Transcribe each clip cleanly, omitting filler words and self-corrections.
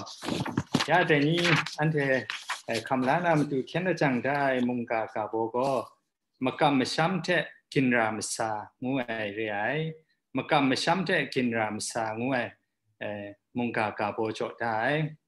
ยาแต่นี้อันเทคำล้านามตุเขียนจังได้มุงกากาโบก็มากำมช้ำเทกินรามสางูไอเรียมากำมช้ำเทกินรามสางูไอมุงกากาโบจดได้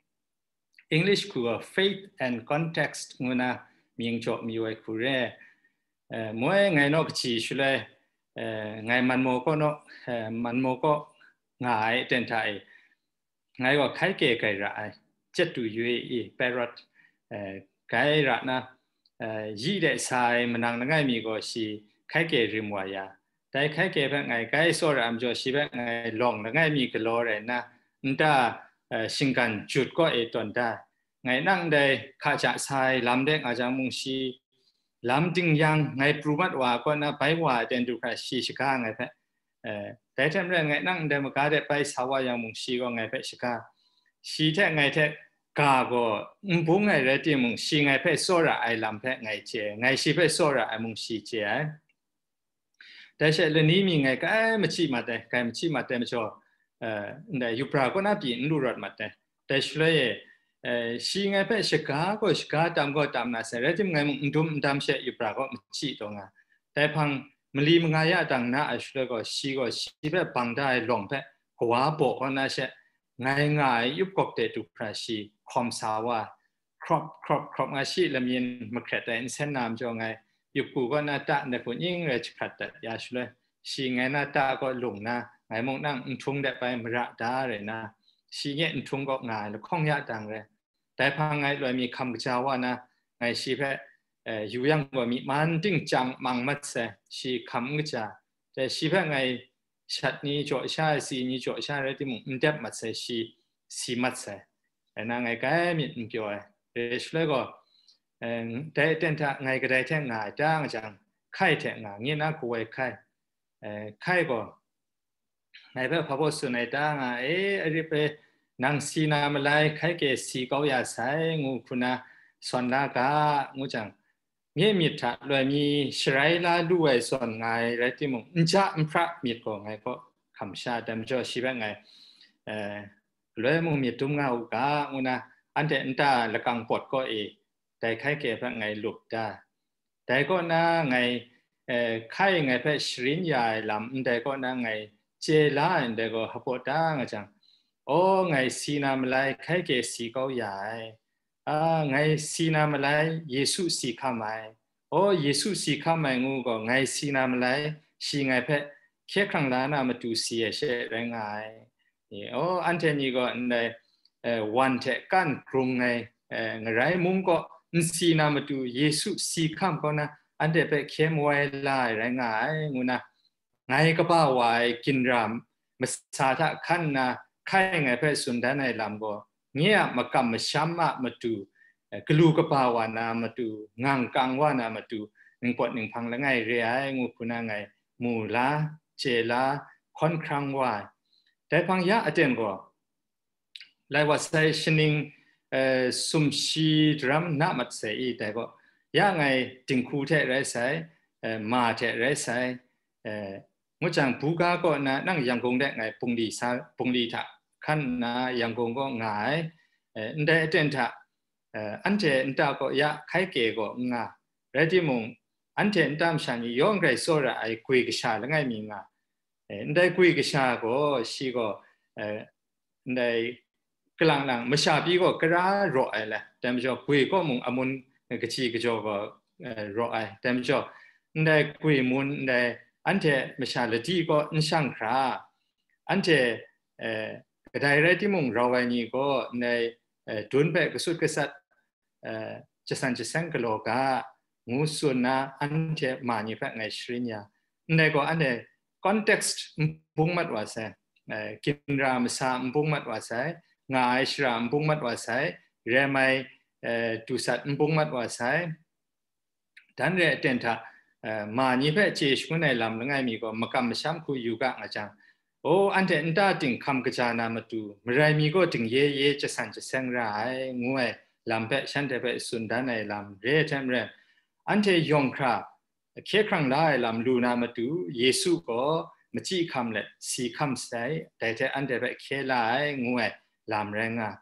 English คือ faith and context งูนะมีงจดมีไว้คือเร่มวยไงนกชีชุเลยไงมันโมก็นกมันโมก็ง่ายเต็นไทยไงก็ใครเก๋ไก่ระจะดูยูเอเปรตไก่ระนะยี่เดชายมันนั่งไงมีก็ชีใครเก๋ริมวายาแต่ใครเก๋แบบไงไก่สอรามจ่อชีแบบไงลองไงมีกลัวเลยนะนั่นแต่สิงกันจุดก็ตอนได้ไงนั่งได้ข้าจะชายลำเด็กอาจารย์มุงชีลำจริงยังไงปรุมัดว่าก็นะไปว่าเดินดูใครชีชิก้าไงเพ่แต่ทำเรื่องไงนั่งเดินมาการได้ไปสาวยังมุงชีก็ไงเพ่ชิก้าชีแท้ไงแท้กาก็บุ้งไงเรื่องที่มุงชีไงเพ่โซระไอลำเพ่ไงเจไงชีเพ่โซระไอมุงชีเจแต่เช่นเรื่องนี้มีไงก็ไม่ชีมาแต่ไงไม่ชีมาแต่ไม่ชอบแต่ยุปราก็น่าปีนดูรถมาแต่ช่วยชีไงเพ่ชิก้าก็ชิก้าตามก็ตามนะเสร็จแล้วที่ไงมุงดุมตามเช่ยุปราก็ไม่ชีตรงอ่ะแต่พังมลีมงายาดังน่าช่วยก็ชีเพ่บังได้ลงเพ่หัวโบก็น่าเช่ง่ายยุบกบเตตุพระชีคอมสาวาครอบอาชีละมีนมาแข่แต่เส้นน้ำจงไงยุบกูก็น่าตาในคนยิ่งเลยขัดแต่ยาช่วยชีไงน่าตาก็หลงนะไงมองนั่งทุ่งได้ไปมระดาเลยนะชีเงี้ยทุ่งก็ง่ายแล้วข้องยาดังเลยแต่พังไงเลยมีคำกล่าวว่านะไงชีเพ่อยู่ยังว่ามีมันติ้งจังมังมัดเสชีคำกล่าวแต่ชีเพ่ไงชัดนี้จ่อชาสีนี้จ่อชาอะไรที่มึงเด็บมัดเสชีมัดเสนั่งไงก็มีมันเกี่ยวเรื่องช่วยก็ได้เต้นท่าไงก็ได้แท่งง่ายจ้างจังไข่แท่งง่ายเงี้ยนะกูไอ้ไข่ก็ไงเพื่อพระพุทธสุนัยจ้างอะไรไปนั่งสีน้ำอะไรไข่เกสีเกาอยาใส่งูคุณนะสอนลากางูจังเงี้ยมีถ้าเลยมีชรายลาด้วยส่วนไงอะไรที่มึงจะพระมีก็ไงก็คำชาดำจ่อชีวิตไงเลยมึงมีตุ้มเงากางูนะอันเดนตาละกังปดก็แต่ใครเก็บไงหลุดได้แต่ก็น่าไงใครไงเพื่อชรินยายลำแต่ก็น่าไงเจล่าแต่ก็ฮับปดาไงจังโอ้ไงสีน้ำลายใครเก็บสีเขาใหญ่ไงสีน้ำลายเยซูสีข้ามาโอ้เยซูสีข้ามางูก็ไงสีน้ำลายสีไงเพื่อแค่ครั้งละน้ำมาดูสีเช่แรงไงโอ้อันเทนี้ก็ในวันเทกันกรุงไงไรมุงก็สีน้ำมาดูเยซูสีข้ามก็นะอันเดไปเข้มไว้ลายแรงไงงูนะไงก็บ่าวไว้กินรำมาสาธาขันนะใครไงเพื่อสุนทรในลำก็เงี้ยมากำมาช้ำมาดูกลูกบ่าวนามาดูงางกังว่านามาดูหนึ่งปดหนึ่งพังแล้วไงเรียงูคุณไงมูลาเจลาค่อนครั้งว่าแต่พังยะอาจารย์ก็ไล่ว่าใส่ชนิงสุมชีดรัมนามัดใส่แต่ก็ยะไงจึงคู่เทไรใส่มาเทไรใส่งดจังผู้กาก็นะนั่งยังคงได้ไงปุงดีทะขั้นนะยังคงก็ง่ายได้เต็นทะอันเจนตาก็ยะใครเก๋ก็ง่ายไรที่มงอันเจนตามฉันย้อนไกลโซระไอคุยกับชาแล้วไงมีง่ายได้คุยกับชาก็ชีก็ได้กลางหลังไม่ชาบีก็กระรอไอแหละแต่ไม่ชอบคุยก็มงอมุนกระชีกระจกก็รอไอแต่ไม่ชอบได้คุยมุนได้อันเจไม่ชาละที่ก็อินช่างคราอันเจกระไดไรที่มงเราไว้นี่ก็ในดุนไปกระสุดกระสัดจะสั่นจะสั่งกะโลกางูส่วนนะอันเจมานี่แปะไงชรินยาในก็อันเดcontext บุ้งมัดว่าใช่กินรามสามบุ้งมัดว่าใช่งายชรามบุ้งมัดว่าใช่เรื่องไม่ตุสัตบุ้งมัดว่าใช่ดันเรื่องเต็นท่ามานี่แปะเจชคนในลำแล้วไงมีก็มากำมาช้ำคุยอยู่กับอาจารย์โอ้อันเดนตาถึงคำกระจานามาดูเมื่อไรมีก็ถึงเย่จะสั่นจะเส้นร้ายงูไอ้ลำเปะฉันเดเปะสุนดานในลำเร่เทมเร่อันเทยองคราแค่ครั้งได้ลำลูนามาดูเยซูก็มาจี้คำเลยสีคำใส่แต่อันเดเปะแค่ลายงูไอ้ลำแรงอ่ะ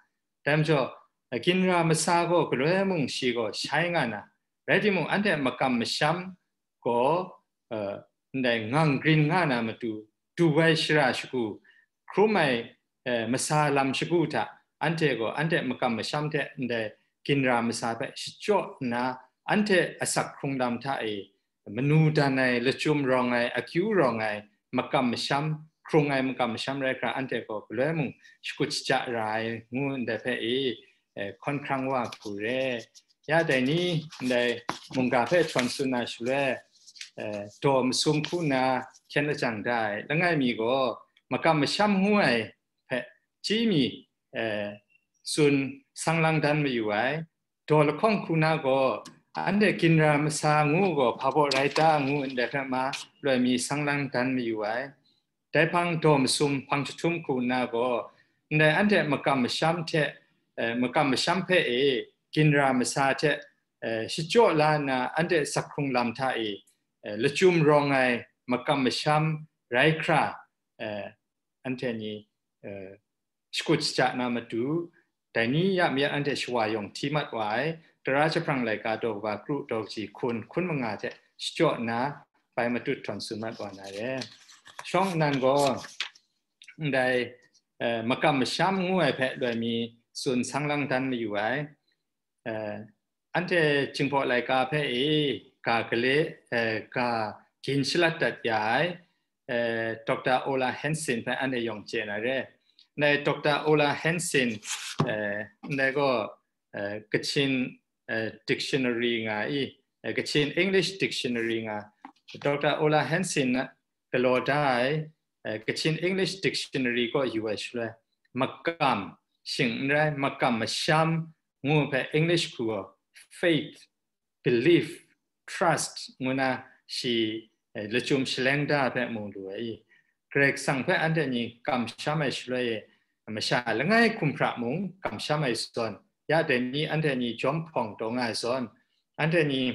แต่มจ่อกินรามาซาก็กลัวมุงชีก็ใช้งานนะเรื่องที่มุงอันเดมากำมช้ำก็ได้งังกรีนงานะมาดูไว้ชราชกูครูไม่มาซาลำชกูท่าอันเดก็อันเดมากำมช้ำเดได้กินรามาซาไปชิจ่อนะอันเดอสักครุงดำท่ามนูดานไงละจุมรองไงอคิวรองไงมากำมช้ำครุงไงมากำมช้ำไรครับอันเดก็กลัวมุงสกุลจะไรงูได้ไปค่อนข้างว่าผู้เร่ยาแต่นี้ได้มุงกาเพชวนสุนัขเลยตัวมสุ่มคู่นาเช่นจังได้แล้วไงมีก็มากำมาช้ำหัวเพจีมีส่วนสังลังดันมาอยู่ไว้ตัวละข้องคู่นาก็อันเดกินรามสางูก็พาบไรตางูอันเดกมาเลยมีสังลังดันมาอยู่ไว้แต่พังตัวมสุ่มพังชุมคู่นาก็ในอันเดมากำมาช้ำเทมากำมช้ำเพกินรามาซาเจชิโจลานาอันเดสักครุงลำท่าละจุมรองไงมากำมช้ำไรคราอันเทนี้สกุลจะนามาดูแต่นี้ยามมีอันเดชวายงที่มัดไว้ตราชพรังไหลกาโดว่ากรุโดจีคุณมังอาเจชิโจนาไปมาตุทอนสุมัดวานาเรช่องนั้นก็ได้มากำมช้ำงูไอเพะโดยมีส่วนสังลังดันมาอยู่ไว้อันเทจึงพอรายการเพ่กากเลกากินชลัดตัดยายดร.โอลาเฮนซินเพ่อันเดยองเจนะเร่ในดร.โอลาเฮนซินในก็กชินdictionary ไงกชิน English dictionary ไงดร.โอลาเฮนซินนะก็รอได้กชิน English dictionary ก็อยู่ไว้ช่วยมักกำสิ่งไรมากำมาช้ำงูเพ่ English คือ faith belief trust งูน่ะชีละจุมเชลงด้าเพ่มองดูไอ้เกรกสังเพ่อันเดนี้กำช้ำไม่ช่วยไม่ใช่แล้วไงคุมพระมงกำช้ำไม่ส่วนยาเดนี้อันเดนี้จอมพองตรงไงส่วนอันเดนี้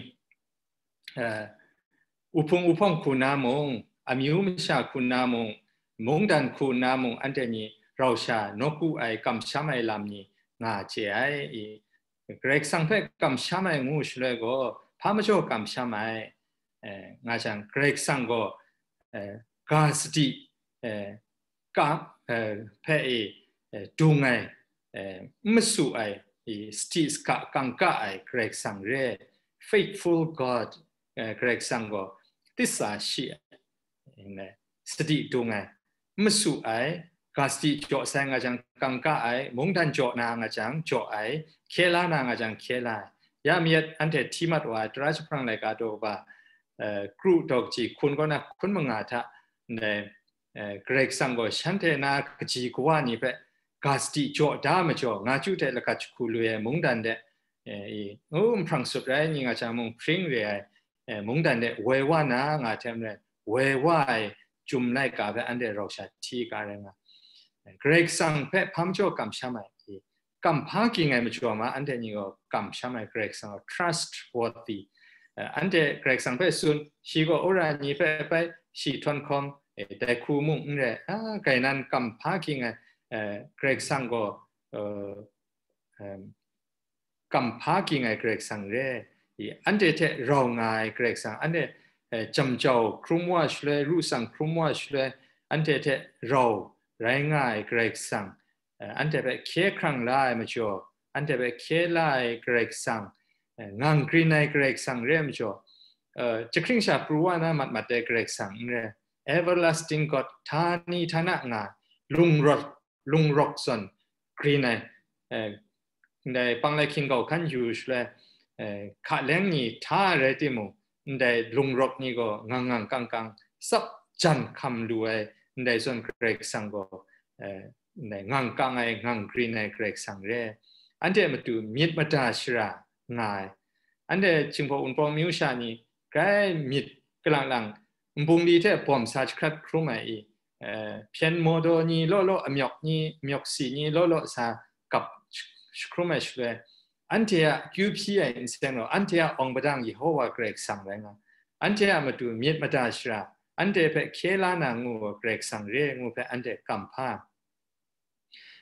อุปงคุณามงอามิวมิชาคุณามงมงดันคุณามงอันเดนี้เราชานกูไอกำช้ำไอลำนี้งาเจไอเกรกสังเพ่กำช้ำไองูช่วยก็พามโจกำช้ำไองาจังเกรกสังก็กาสติกาเพ่ดูไงไม่สู้ไอสติสกังกะไอเกรกสังเร่ faithful God เกรกสังก็ติสาชีสติดูไงไม่สู้ไอกาสติจ่อแสงอาจังกังกะไอมงดันจ่อนางอาจังจ่อไอเคลานางอาจังเคลายามีอันเดที่มัดว่าตราชพรังเลยกาโดว่ากรูดอกจีคุณก็นะคุณมังอาทะในเกรกสังก็ฉันเทนากจีกว่านี่เปกาสติจ่อดามจ่องาจุเตละกัจคุลุยมงดันเดโอ้พรังสุดไรนี่อาจารย์มงพริ้งเรมงดันเดเววานางาเทมเรเววายจุมไลกาเวอันเดเราชัดที่การงาเกรกสังเพ่พัมจ่อกำช้ำไอกำพากิงไงมาชัวมาอันเดนี่ก็กำช้ำไอเกรกสัง trustworthy อันเดเกรกสังเพ่ส่วนชีก็โอรานี่เพ่ไปชีทวนคอมแต่คู่มุ่งเนี่ยไก่นั้นกำพากิงไงเกรกสังก็กำพากิงไงเกรกสังเร่อันเดเทเราไงเกรกสังอันเดจำเจ้าครุมว่าช่วยรู้สังครุมว่าช่วยอันเดเทเราไรง่ายเกรกสังอันเดเป็นเคครั้งไล่มาชัวอันเดเป็นเคไล่เกรกสังงังกรีนในเกรกสังเรื่องมาชัวจะคริ่งชาปรูว่านะมัดเดเกรกสังเรื่อง everlasting God ท่านี่ท่านะงาลุงรกส่วนกรีนในปังไลคิงเก่าขันยูชเลยขาเลี้ยงนี่ท่าอะไรที่มูในลุงรกนี่ก็งังกังสับจันคำด้วยในส่วนเกรกสังก็ในงังกังงังกรีนในเกรกสังเร่อันเดมาดูมิดมาดาชราง่ายอันเดจึงพออุนปองมิวชานี่ใกล้มิดกลางบุงดีเท่ปอมซาจครับครูใหม่เพียนโมโดนี่โลอมยกนี่มยกสีนี่โลซากับครูใหม่ช่วยอันเทียคิวพีไออินเซนโนอันเทียองบดังยี่ห้อว่าเกรกสังแรงอันเทียมาดูมิดมาดาชราอันเดเปเคลานางูเกรกสังเร่งูเปอันเดกัมพา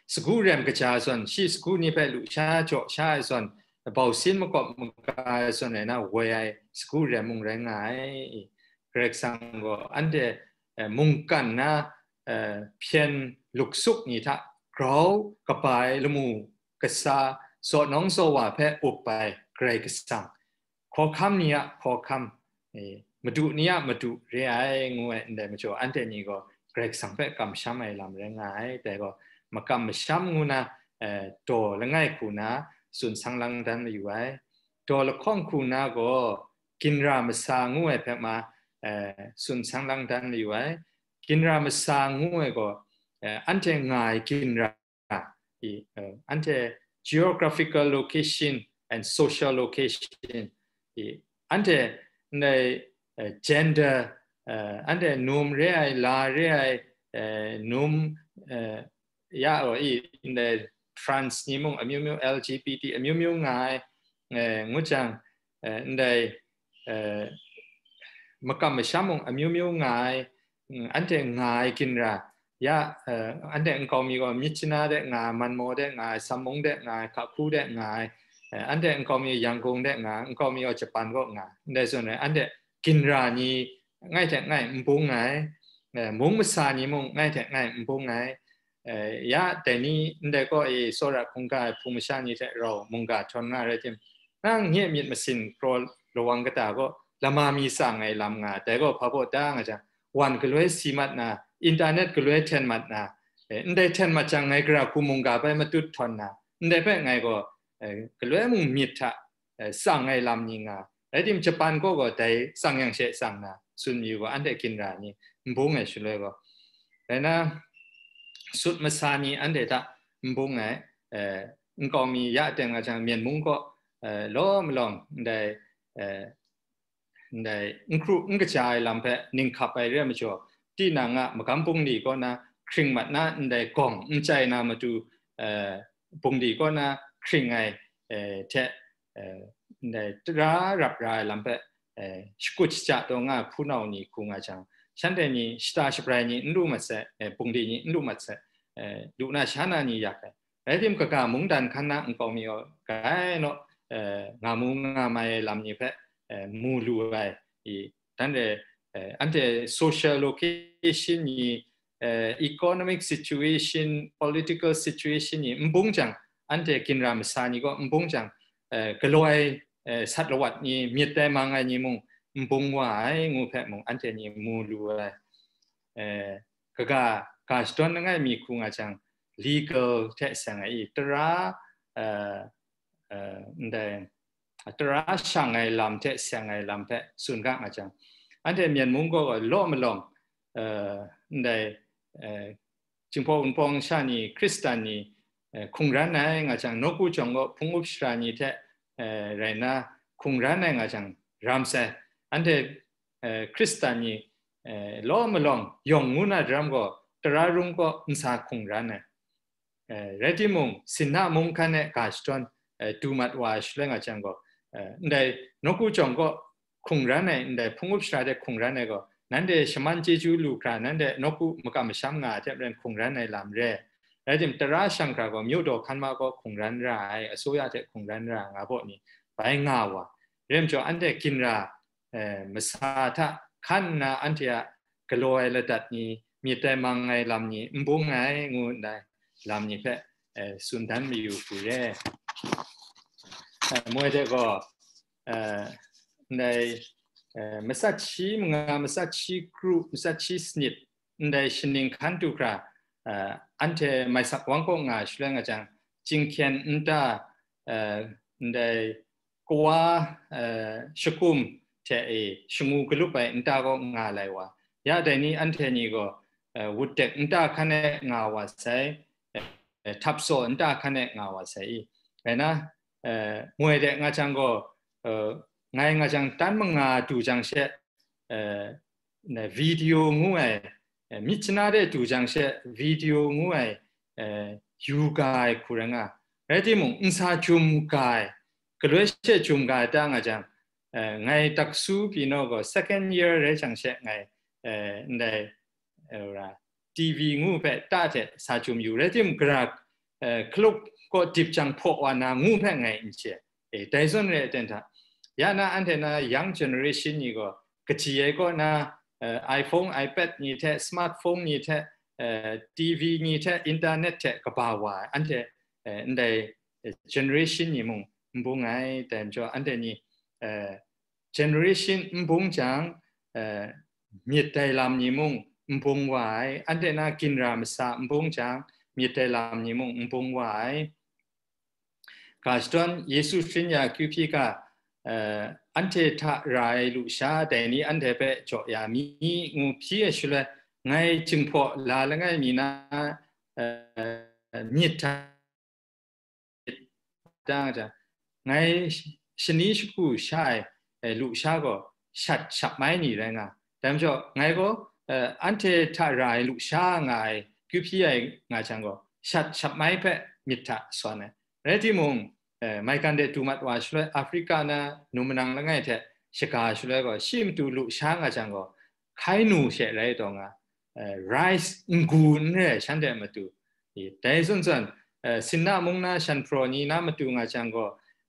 สกูเรียมกระจายส่วนชีสกูนี่เป็นลูกชาโจชาส่วนเบาสินมากบมุกาส่วนไหนนะเวยสกูเรียมมุงแรงไงเกรกสังก็อันเดมุงกันนะเพียนลุกซุกนี่ท่ากราวกระไปละมูกษาสอน้องโซว่าแพ้อุบไปเกรกสังขอคำนี้ขอคำมาดูนี้มาดูเรียงูเอ็นเดมาโจอันเดนี่ก็เกรกสังแพ้กำช้ำไอ้ลำแรงไงแต่ก็มากำช้ำงูนะตัวละง่ายคูนะส่วนสังลังดันมาอยู่ไว้ตัวละข้องคูนะก็กินรามาสางูแพ้มาส่วนสังลังดันมาอยู่ไว้กินรามาสางูก็อันเจง่ายกินราอันเจ geographical location and social location อันเจใน gender อันเจนุ่มเรียลาเรียนุ่มยาใน trans นี่มุ่งอมิว LGBT อมิวง่ายงูจังในมากำไม่ช้ำมุ่งอมิวง่ายอันเจง่ายกินระยาอันเดงก็มีก็มิชนาเดงามันโมเดงาสมองเดงาขับคู่เดงาอันเดงก็มียังคงเดงาอันก็มีญี่ปุ่นก็งาในส่วนไหนอันเดกินรานี่ง่ายแต่ง่ายมุ่งง่ายมุ่งภาษานี่มุ่งง่ายแต่ง่ายมุ่งง่ายยาแต่นี่เด็กก็สระคงกายภูมิชานี่แต่เรามุ่งกาชนง่ายเลยจิมนั่งเงียบมีมาสินโปรระวังกระตาก็ละมามีสั่งไงลำงาแต่ก็พอพูดได้อาจารย์วันก็เลยสีมัดนะอินเทอร์เน็ตก็เลยเทนมัดนะได้เทนมาจังไงกระคุมุงกาไปมาตุดทอนนะได้ไปไงก็เลยมุ่งมิดทะสั่งไงลำนี่งาไอ้ที่ญี่ปุ่นก็ได้สั่งอย่างเช่นสั่งนะส่วนอยู่ว่าอันเด็กกินรานี่บุ้งไงชุเลยก็แต่นะสุดมาสานีอันเด็ดอะบุ้งไงก็มียาเต็มอาจารย์เมียนมุ้งก็ล้อมลองได้ครูกระจายลำเพะนิ่งขับไปเรื่อยมาชัวที่นางมากำปุงดีก็นะครึ่งมัดนะได้กล่องใจนะมาดูปุงดีก็นะครึ่งไงเทได้ร้ารับรายลำเพะสกุชจัดตรงผู้นานี่คุงอาจารย์ฉันเดนี่สตาร์ชปรายนี่รู้มาเสปุงดีนี่รู้มาเสดูน่าฉันนี่อยากไอ้ที่มันก็มุงดันขันนะก็มีก็เนาะงามุงงาไม่ลำนี่เพะมูลูไว้ตั้งแต่อันเด social location นี่ economic situation political situation นี่บุ้งจังอันเดกินรามสานี่ก็บุ้งจังก็ลอยสัตว์วัดนี่มีแต่มังไงนี่มุงบุ้งว่าไอ้งูแพะมุงอันเดนี่มูลูไว้ก็การสอนนั่งไงมีคุงอาจัง legal เทสังไงตระได้ตราช่างไงลำเทะช่างไงลำเพะส่วนกลางอาจารย์อันเดียมีนมุงก็ล้อมล้อมได้จึงพออุปองชานีคริสตานีคงรันไงอาจารย์นกุจงก็พุงอุปชานีเทะไรนะคงรันไงอาจารย์รามเซอันเดียคริสตานีล้อมล้อมยองงูนาดรามก็ตรารุงก็อุตสาคงรันเนี่ยเรติมุงสินนามุงคันเนี่ยกาสตอนดูมัดว่าชเลงอาจารย์ก็ได้นกุจงก็คงรันเนี่ยได้พุงอุปชาได้คงรันเนี่ยก็นั่นเดชมันเจจูลูกรานั่นเดนกุมกำมช้ำงาเทเป็นคงรันในลำเร่แล้วจิมตราช่างกราก็มิวโดขันมาก็คงรันรายอสุยาเทคงรันรางาพวกนี้ไปงาวะเริ่มจากอันเดกินรามาซาทะขันนาอันที่กลอยระดับนี้มีแต่มังไงลำนี้บุ้งไงงูได้ลำนี้เพ่สุนทรมีอยู่กูเร่มวยเด็กก็ในมาสักชีมงามาสักชีครูมาสักชีสนิทในชนิงขันตุกราอันเทไม่สักวังก็งาชเลงอาจารย์จิงเขียนอันตาในกว่าชกุมเทชงูกลุไปอันตาก็งาอะไรวะยาแต่นี้อันเทนี้ก็วุฒิอันตาคันเนงาวาใส่ทับโซอันตาคันเนงาวาใส่ไอ้นะมวยเด็กงาจังก็ไงงาจังตั้นมังงาดูจังเช่ในวิดีโองูไอ้มิชนาเดดูจังเช่วิดีโองูไอ้ยูกายคุเรงอ่ะเรื่องที่มึงอินซาจุมกายก็เลยเช่จุมกายตั้งงาจังไงตักสู้พี่น้องก็ second year เรื่องจังเช่ไงในทีวีงูเปต้าเจสาจุมอยู่เรื่องที่มึงกระคลุกก็จิบจังพวกว่านางูแพ่งไงอินเชแต่ส่วนเรื่องนั้นยานาอันเทน่า young generation นี่ก็กระชีก็นา iPhone iPad นี่แท้ smartphone นี่แท้TV นี่แท้อินเทอร์เน็ตแท้ก็บ่าวอันเทอันใด generation นี่มึงบุ้งไงแต่จ่ออันเทนี่generation บุ้งจังมีแต่ลำนี่มึงบุ้งไว้อันเทน่ากินรามสาบุ้งจังมีแต่ลำนี่มึงบุ้งไว้กาสตันเยซูฟินยาคิวพีกาอันเททารายลุชาแต่นี้อันเทเปจ่อยามีงูพี่ชุลไงจึงพอลาละไงมีนามีทาดังจ้ะไงชนิดกูใช่ลุชาก็ชัดไม่นี่แรงอ่ะแต่ไม่จ่อไงก็อันเททารายลุชาไงคิวพี่ไงจังก็ชัดไม่เปมิทาส่วนเนี่ยเรื่องที่มึงไม่กันเดตูมัดว่าชุลแอฟริกานะนุ่มนังละไงเถอะชิคาชุลก็ชิมตูลุช่างอาจังก็ใครหนูเสร็จไรตรงอ่ะไรซ์กูเนี่ยฉันเดมาตูแต่ส่วนสินน้ามุงนะฉันโปรนี่น้ามาตูอาจังก็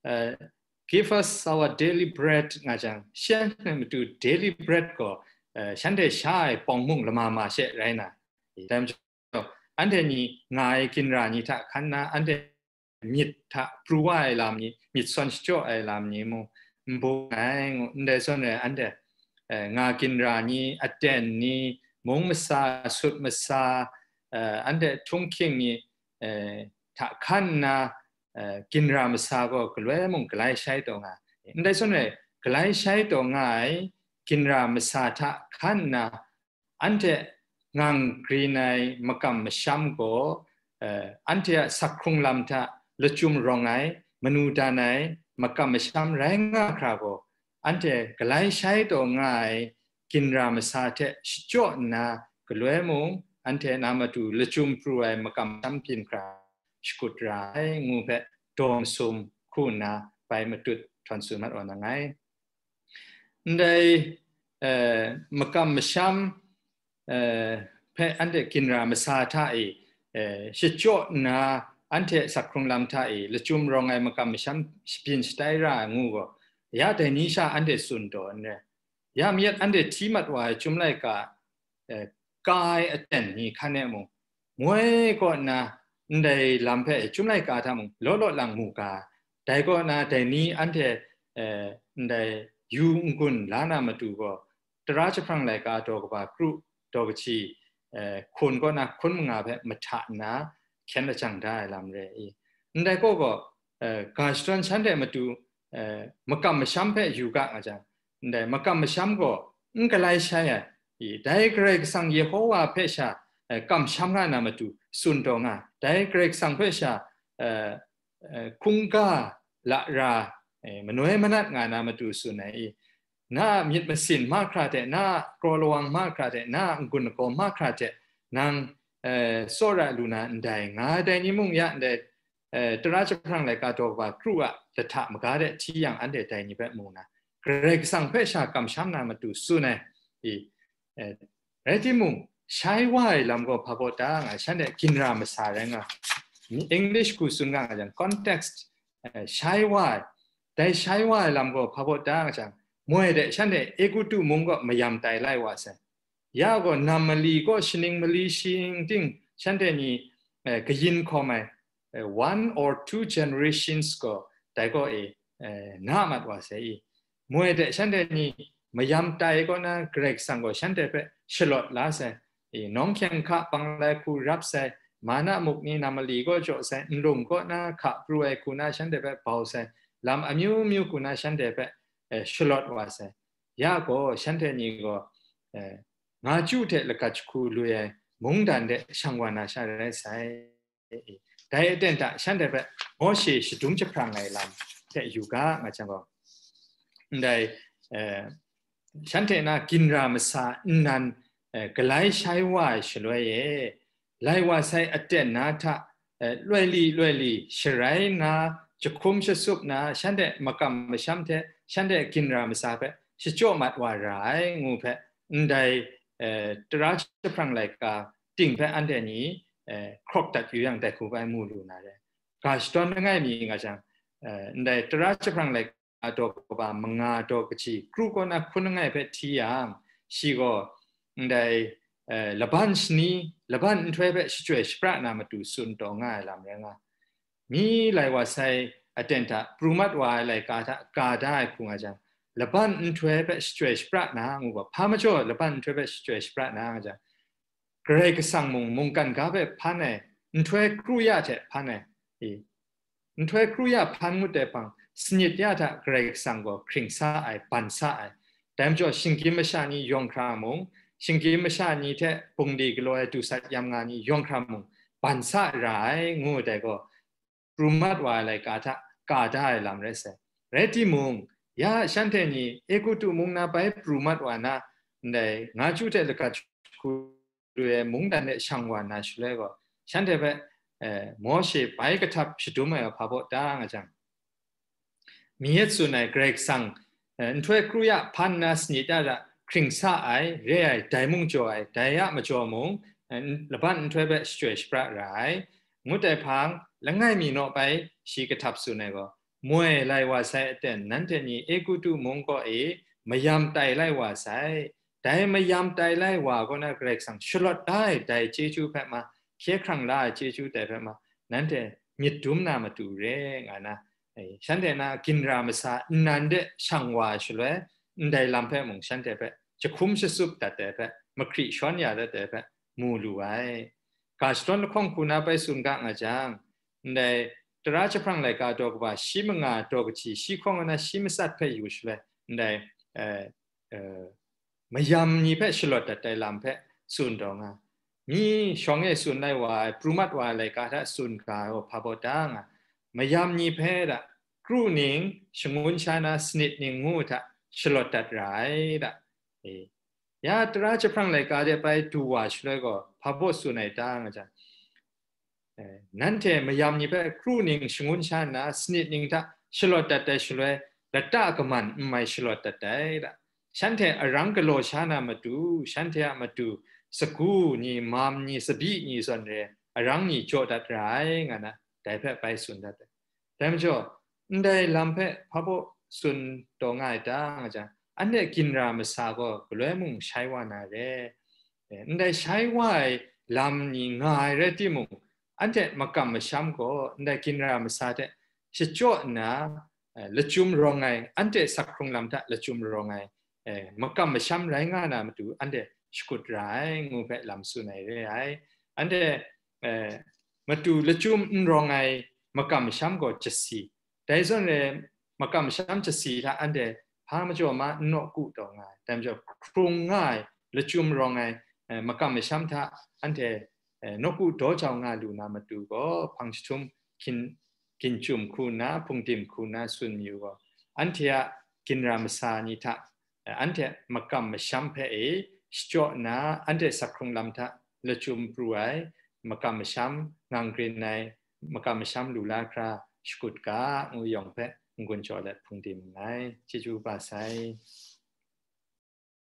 give us our daily bread อาจังฉันมาตู daily bread ก็ฉันได้ใช้ปองมุงละมาเสร็จไรนะแต่อันเดนี้ง่ายกินรานี่ถ้าขันนะอันเดมิดถ้าปลัวไอ้ลำนี้มิดส่วนช่วยไอ้ลำนี้มึงบอกไงเดี๋ยวส่วนเนี่ยอันเดงากินรานี้อัดเดนนี้มงมัสซาสุดมัสซาอันเดทุ่งคิงนี้ถ้าขันนะกินรามัสซาก็กลัวมึงกลายใช้ตัวไงเดี๋ยวส่วนเนี่ยกลายใช้ตัวไงกินรามัสซาถ้าขันนะอันเดงางกรีนายมกำมชัมก็อันเดียสักครุงลำท่าละจุมรองไงมนุษย์นายมกำมชัมแรงงาคราก็อันเดียกลายใช้ตัวง่ายกินรามสาเทชจอนะกลัวมุงอันเดียนามาดูละจุมปรวยมกำชัมพินคราสกุดรายงูเปโดมซุมคุณนะไปมาตุดทอนสุมัดวันไงได้มกำมชัมเพออันเดกินรามสาท่าชิจอนะอันเทสักครุงลำท่าละจุมรองไงมากำมิชัมพินสไตรางูก็ยาแต่นิชาอันเดสุนโดนเนี่ยยามีอันเดที่มัดว่าจุมไลกากายอันนี้ขันเนี่ยมึงมวยก็นะได้ลำเพอจุมไลกาทำมึงโลโลหลังมูกาแต่ก็นะแต่นี้อันเทได้ยูงกุนล้านามาดูก็ตราชพรังไลกาตัวก็ว่าครูตัวก็ชีคนก็นะคนมึงอาเปมาถานะแค่ละจังได้ลำเร่นั่นได้ก็การสตรันฉันได้มาดูมากำมาช้ำเพ่อยู่กันอาจารย์ได้มากำมาช้ำก็ก็ไล่ใช่ได้เกรกสังเยโฮวาเพ่ชากำช้ำกันนะมาดูสุนทรงได้เกรกสังเพ่ชาคุงกาละรามนุษย์มนัดงานนะมาดูสุนัยน่ามีดมาสินมากคราเดน่ากรอลวังมากคราเดน่ากุนโกมากคราเดนางโซระลูนาได้งาได้นิมุงยะได้ตราชพรังเลยกาตัวว่าครูอะจะถามกาเดที่ยังอันเดได้นิแบบมูนะเกรกสังเพชากำช้ำนามาดูสุนัยเรื่องที่มุงใช้ไว้ลำก็พบตางฉันได้กินรามสารงะอังกฤษกูสุนกังอาจารย์ context ใช้ไว้ได้ใช้ไว้ลำก็พบตางอาจารย์มวยเด็กฉันเนี่ยเอกุตุมุงก็ไม่ยำใจไล่ว่าเสียยาก็นำมาลีก็ชินิงมาลีชิงติ้งฉันเดี๋ยวนี้ก็ยินเข้ามาone or two generations ก็แต่ก็น่ามัดว่าเสียมวยเด็กฉันเดี๋ยวนี้ไม่ยำใจก็นะเกรกสังก็ฉันเดี๋ยวไปฉลอดละเสียน้องแข่งข้าปังไลคูรับเสียมานะมุกนี้นำมาลีก็โจเสียลุงก็นะข้าปรวยคูนะฉันเดี๋ยวไปเบาเสียลำอมิวมิวคูนะฉันเดี๋ยวไปฉลอดว่าเสียยาก็ฉันเดี๋ยวนี้ก็งาจูเทลกัจคูลุยมุงดันเดช่างวานาชาเรสายได้เด่นตาฉันเดี๋ยวไปโมชีสดุมจะพรังไงลำแต่อยู่ก้ามาจังก็ได้ฉันเถน่ากินรามสานันก็ไล่ใช้ว่าฉลวยไล่ว่าใช้อัดเดนนาทะรวยลีเฉยนาจะคุมจะสุบนะฉันเดมากำมาช้ำเถฉันเดกินรามสาเปชิโจมัดว่าร้ายงูเพได้ตราชพรังไลกาติ่งเพอันเดนี้ครกตัดอยู่อย่างแต่คูไปมูลูนะเด้กาสตอนง่ายมีงาจังในตราชพรังเลยตัวกบมังงาตัวกชีครูก็นักคนง่ายไปที่ยามชีก็ในละบันสนีละบันช่วยไปช่วยสปรานามาดูสุนตองง่ายลำเรื่องมีหลายว่าใส่อัตตาปรุมัดว่าอะไรกาได้คุงอาจารย์ละบันช่วยไปช่วยสปรานางูว่าพามาจ่อละบันช่วยไปช่วยสปรานาอาจารย์เกรกสังมุงกันกาไปพันเนช่วยครูยาเจพันเนช่วยครูยาพันมุดเดปังสนิทยาถ้าเกรกสังก็คริงซาไอปันซาไอแต่มจ่อชิงกิมชานียองครามงชิงกิมชานีเทปุงดีกลอยตุสัตยามงานียองครามงปันซาไรงูแต่ก็ปรุมัดว่าอะไรกาได้ลำเรสเรติมุงยาฉันเทนีเอกุตุมุงนาไปปรุมัดว่านะในงาจุเตลกัดคูด้วยมุงดันเนช่างว่านาชุเลก็ฉันเทไปมอชีไปกระทับชิดุมาพาบดดังอาจารย์มีเหตุส่วนในเกรกสังช่วยครูยาพันนาสนิดาระคริงซาไอเรียไดมุงจอยไดยะมาจอมุงละบ้านช่วยไปช่วยสปราไรมุดแต่พังแล้วง่ายมีโนไปชีกระทับส่วนในก็มวยไล่ว่าใส่แต่นั้นเทนี้เอกุตุมุงก็มายามไตไล่ว่าใส่ได้มายามไตไล่ว่าก็น่าเกรกสังชลดได้ได้เจจูแพมาเคียครั้งได้เจจูแต่แพมานั้นแต่มีดุมนามาดูเรงนะฉันเดน่ากินรามสานันเดช่างว่าชลวยได้ลำเพมงฉันเดเปจะคุ้มสุบแต่เปมาคริชอนยาแต่เปมูลูไอกาสตอนของคุณไปสุนกังอาจารย์ในตราชพรังเลยกาตัวกว่าชิมงาตัวกชีชิของนะชิมสัตเพอยู่ชลวยในมายามนี่เพชลดแต่ลำเพสุนตองมีช่องเอสุนได้ว่าปรุมัดว่าเลยกาถ้าสุนกาโอพาบดังมายามนี่เพดครูนิงชงุนชานาสนิดนิงงูทะชลดตัดไรดะยาตราจะพรังเลยกาจะไปดูว่าชเลยก็พาบสุนในดังอาจารย์นั่นเทมายามนี่เพครูนิงชงุนชานาสนิดนิงทะชลดตัดแต่ชเลยละตากมันไม่ชลดตัดได้ดะฉันเทอรังกโลชานามาดูฉันเทมาดูสกูนี่มามนี่สบีนี่ส่วนเรอรังนี่โจดัดไรงั้นนะได้เพ่ไปสุนดัดแต่ไม่จ่อได้ลำเพ่พะโบสุนตง่ายดังอาจารย์อันเนี้กินรามสาก็กลัวมุงใช้ว่านาเรได้ใช้ว่าลำนี่ง่ายเรติมุงอันเนี้มากำมาช้ำก็ได้กินรามสาเทชิโจนะละจุมรองไงอันเนี้สักครั้งลำทะละจุมรองไงมากำมาช้ำไรงานามาดูอันเนี้สกุดไรงูเปลำสุนัยเรไออันเดมาดูละจุมรองไงมากำช้ำก็จะสีแต่ส่วนเรมากำช้ำจะสีถ้าอันเดพามาจ่อมานกกูตองไงแต่มาจ่อครุงง่ายละจุมรองไงมากำช้ำถ้าอันเดนกกูโดเจ้างาดูนามาดูก็พังชุมกินจุมคูนาพุงติมคูนาสุนมิวก็อันเทียกินรามสานิทะอันเทียมากำช้ำเพสจอนะอันเดสักครั้งลำทะละจุมปรวยมากำช้ำงางกรีนในมากำช้ำลูลาคราสกุดกางูยองเพงกุนจอและพุงดิมไงจิจูบาไซ